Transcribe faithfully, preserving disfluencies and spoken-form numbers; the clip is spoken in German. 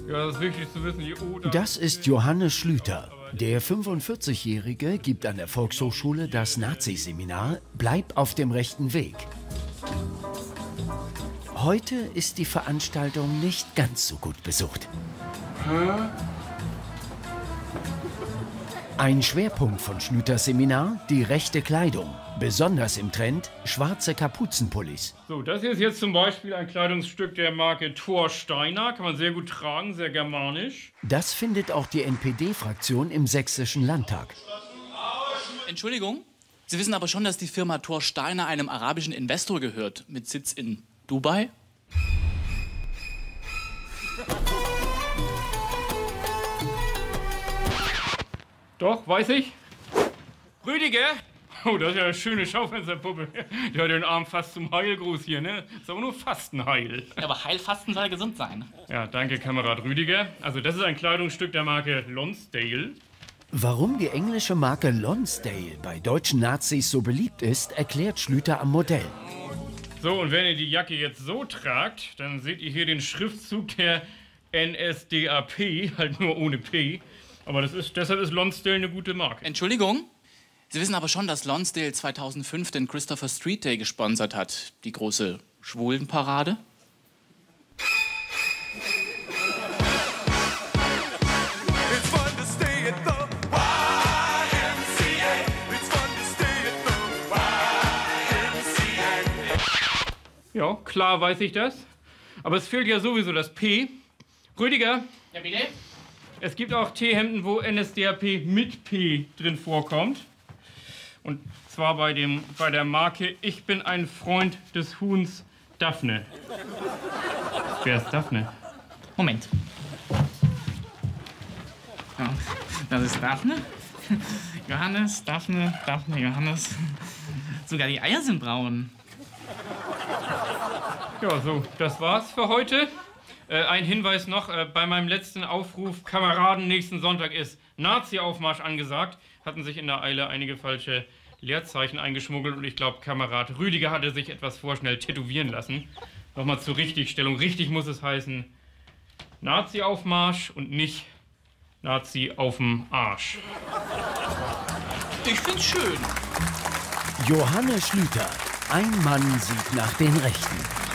Ja, das ist wichtig zu wissen. Die Oder Das ist Johannes Schlüter. Der fünfundvierzigjährige gibt an der Volkshochschule das Nazi-Seminar Bleib auf dem rechten Weg. Heute ist die Veranstaltung nicht ganz so gut besucht. Hä? Ein Schwerpunkt von Schlüters Seminar, die rechte Kleidung. Besonders im Trend schwarze Kapuzenpullis. So, das hier ist jetzt zum Beispiel ein Kleidungsstück der Marke Thor Steiner. Kann man sehr gut tragen, sehr germanisch. Das findet auch die N P D-Fraktion im Sächsischen Landtag. Entschuldigung, Sie wissen aber schon, dass die Firma Thor Steiner einem arabischen Investor gehört, mit Sitz in Dubai? Doch, weiß ich. Rüdiger! Oh, das ist ja eine schöne Schaufensterpuppe. Die hat den Arm fast zum Heilgruß hier, ne? Ist aber nur Fastenheil. Ja, aber Heilfasten soll gesund sein. Ja, danke, Kamerad Rüdiger. Also, das ist ein Kleidungsstück der Marke Lonsdale. Warum die englische Marke Lonsdale bei deutschen Nazis so beliebt ist, erklärt Schlüter am Modell. So, und wenn ihr die Jacke jetzt so tragt, dann seht ihr hier den Schriftzug der N S D A P, halt nur ohne P. Aber das ist, deshalb ist Lonsdale eine gute Marke. Entschuldigung? Sie wissen aber schon, dass Lonsdale zweitausendfünf den Christopher Street Day gesponsert hat. Die große Schwulenparade. Ja, klar weiß ich das. Aber es fehlt ja sowieso das P. Rüdiger? Ja, bitte? Es gibt auch T-Hemden, wo N S D A P mit P drin vorkommt. Und zwar bei, dem, bei der Marke Ich bin ein Freund des Huhns Daphne. Wer ist Daphne? Moment. Ja, das ist Daphne. Johannes, Daphne, Daphne, Johannes. Sogar die Eier sind braun. Ja, so, das war's für heute. Äh, ein Hinweis noch, äh, bei meinem letzten Aufruf, Kameraden, nächsten Sonntag ist Nazi-Aufmarsch angesagt. Hatten sich in der Eile einige falsche Leerzeichen eingeschmuggelt und ich glaube, Kamerad Rüdiger hatte sich etwas vorschnell tätowieren lassen. Nochmal zur Richtigstellung. Richtig muss es heißen Nazi-Aufmarsch und nicht Nazi auf'm Arsch. Ich find's schön. Johannes Schlüter. Ein Mann sieht nach den Rechten.